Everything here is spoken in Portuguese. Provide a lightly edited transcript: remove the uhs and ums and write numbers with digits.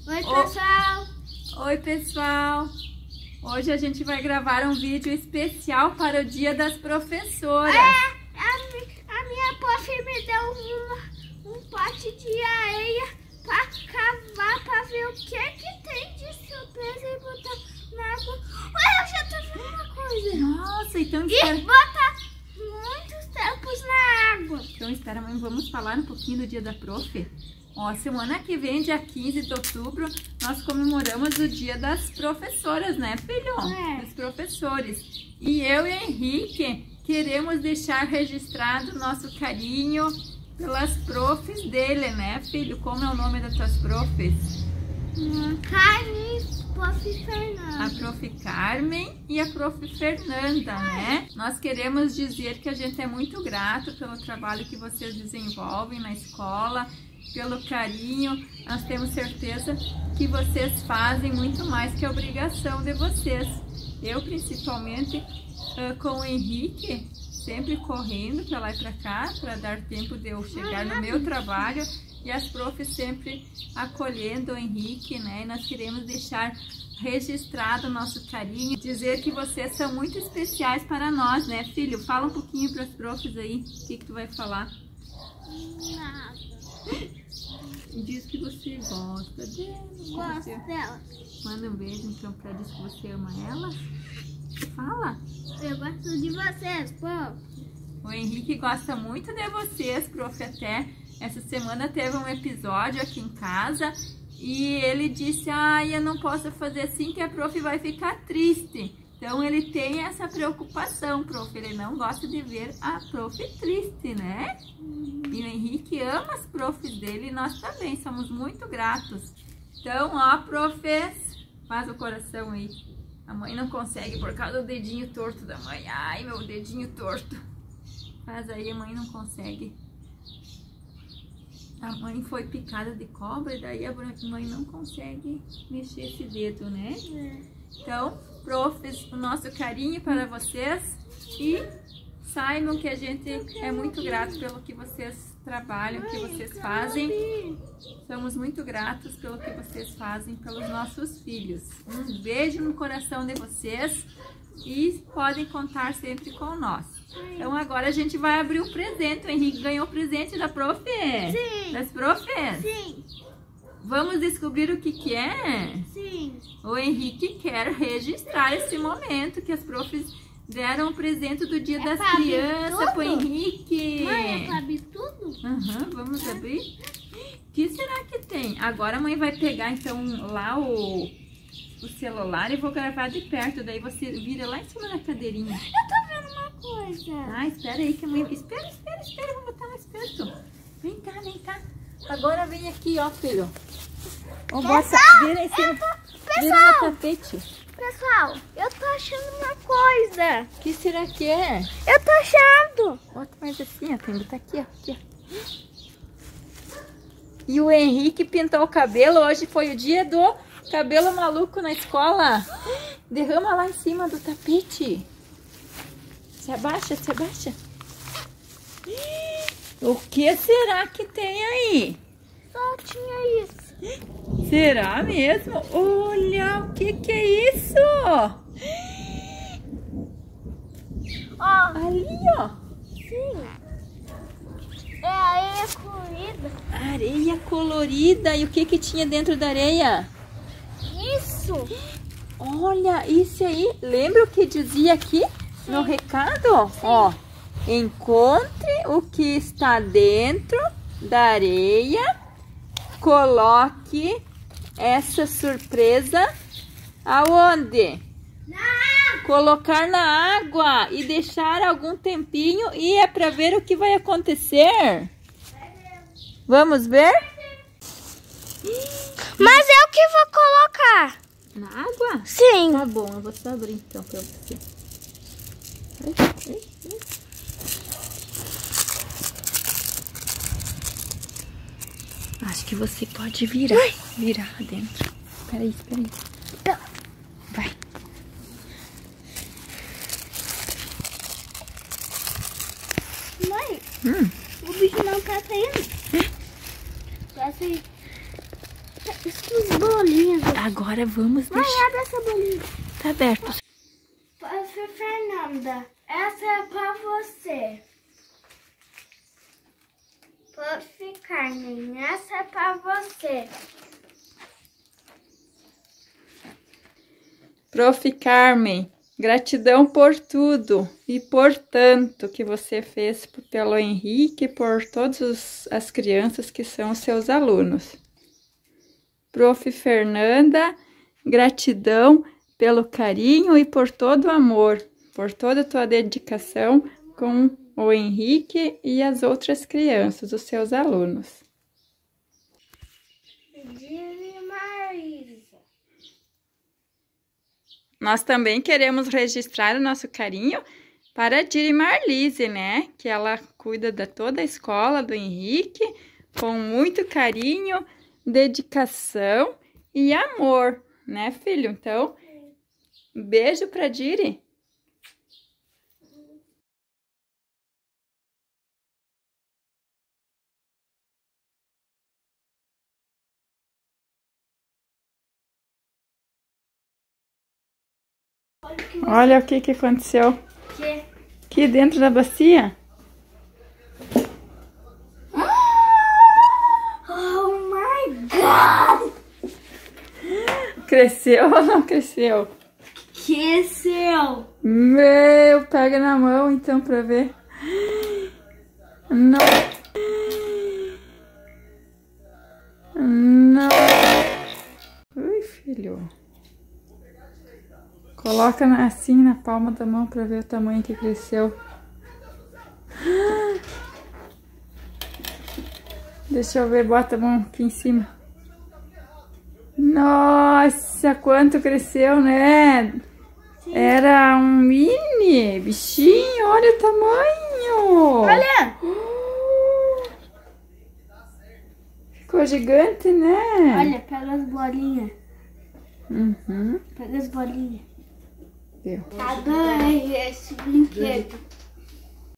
Oi, pessoal! Oi, pessoal! Hoje a gente vai gravar um vídeo especial para o Dia das Professoras. A minha prof me deu um pote de areia para cavar, para ver o que tem de surpresa e botar na água. Olha, eu já tô vendo uma coisa. Nossa, então E botar muitos tempos na água. Então espera, mãe, vamos falar um pouquinho do Dia da Prof? Ó, semana que vem, dia 15 de outubro, nós comemoramos o Dia das Professoras, né, filho? Dos professores. E eu e Henrique queremos deixar registrado nosso carinho pelas profs dele, né, filho? Como é o nome das tuas profs? Carmen, prof. Fernanda. A prof. Carmen e a prof. Fernanda, né? Nós queremos dizer que a gente é muito grato pelo trabalho que vocês desenvolvem na escola, pelo carinho. Nós temos certeza que vocês fazem muito mais que a obrigação de vocês. Eu, principalmente, com o Henrique, sempre correndo para lá e para cá, para dar tempo de eu chegar no meu trabalho, e as profs sempre acolhendo o Henrique, né? E nós queremos deixar registrado o nosso carinho, dizer que vocês são muito especiais para nós, né, filho? Fala um pouquinho para as profs aí, o que tu vai falar? Nada. Diz que você gosta delas. Gosto delas. Manda um beijo então pra elas, que você ama elas. Fala. Eu gosto de vocês, prof. O Henrique gosta muito de vocês, prof. Até essa semana teve um episódio aqui em casa e ele disse: eu não posso fazer assim que a prof vai ficar triste. Então ele tem essa preocupação, prof. Ele não gosta de ver a prof triste, né? E o Henrique ama as profs dele e nós também somos muito gratos. Então, ó, profs, faz o coração aí. A mãe não consegue por causa do dedinho torto da mãe. Ai, meu dedinho torto. Faz aí, a mãe não consegue. A mãe foi picada de cobra e daí a mãe não consegue mexer esse dedo, né? Então, profs, o nosso carinho para vocês e saibam que a gente é muito grato pelo que vocês trabalham, que vocês fazem. Somos muito gratos pelo que vocês fazem pelos nossos filhos. Um beijo no coração de vocês e podem contar sempre com nós. Então agora a gente vai abrir o presente. O Henrique ganhou o presente da prof? Sim. Das profs? Sim. Vamos descobrir o que é? Sim. O Henrique quer registrar esse momento que as profs deram o presente do Dia das Crianças pro Henrique. Mãe, sabe tudo? Vamos abrir? O que será que tem? Agora a mãe vai pegar então lá o celular e vou gravar de perto. Daí você vira lá em cima da cadeirinha. Eu tô vendo uma coisa. Espera aí que a mãe... Espera, vou botar mais perto. Vem cá. Agora vem aqui, ó, filho. Vira em cima. Vira no tapete. Pessoal, eu tô achando uma coisa. O que será que é? Eu tô achando. Bota mais assim, ó. Tem que botar aqui, ó. E o Henrique pintou o cabelo. Hoje foi o dia do cabelo maluco na escola. Derrama lá em cima do tapete. Se abaixa. O que será que tem aí? Só tinha isso. Será mesmo? Olha, o que é isso? Ó. Ali, ó. Sim. É areia colorida. Areia colorida. E o que tinha dentro da areia? Isso. Olha, isso aí. Lembra o que dizia aqui no recado? Sim. Ó, encontre o que está dentro da areia. Coloque essa surpresa aonde? Na água. Colocar na água e deixar algum tempinho e é para ver o que vai acontecer. Vamos ver? Mas eu que vou colocar. Na água? Sim. Tá bom, eu vou só abrir então para você. Acho que você pode virar lá dentro. Espera aí. Vai. Mãe, o bicho não tá saindo. Tá saindo. Esses bolinhos. Agora vamos Mãe, deixar. abre essa bolinha. Tá aberto. Fernanda, essa é pra você. Prof. Carmen, essa é pra você. Prof. Carmen, gratidão por tudo e por tanto que você fez pelo Henrique e por todas as crianças que são os seus alunos. Prof. Fernanda, gratidão pelo carinho e por todo o amor, por toda a tua dedicação com o Henrique e as outras crianças, os seus alunos. Nós também queremos registrar o nosso carinho para a Diri Marlise, né? Que ela cuida de toda a escola do Henrique com muito carinho, dedicação e amor, né, filho? Então, um beijo para Diri. Olha o que aconteceu aqui dentro da bacia. Oh my God! Cresceu ou não cresceu? Cresceu! Meu, pega na mão então pra ver. Não. Não. Ui, filho. Coloca assim na palma da mão pra ver o tamanho que cresceu. Deixa eu ver, bota a mão aqui em cima. Nossa, quanto cresceu, né? Sim. Era um mini bichinho, olha o tamanho. Olha! Ficou gigante, né? Olha, pega as bolinhas. Uhum. Pega as bolinhas. Deu. Adorei esse brinquedo.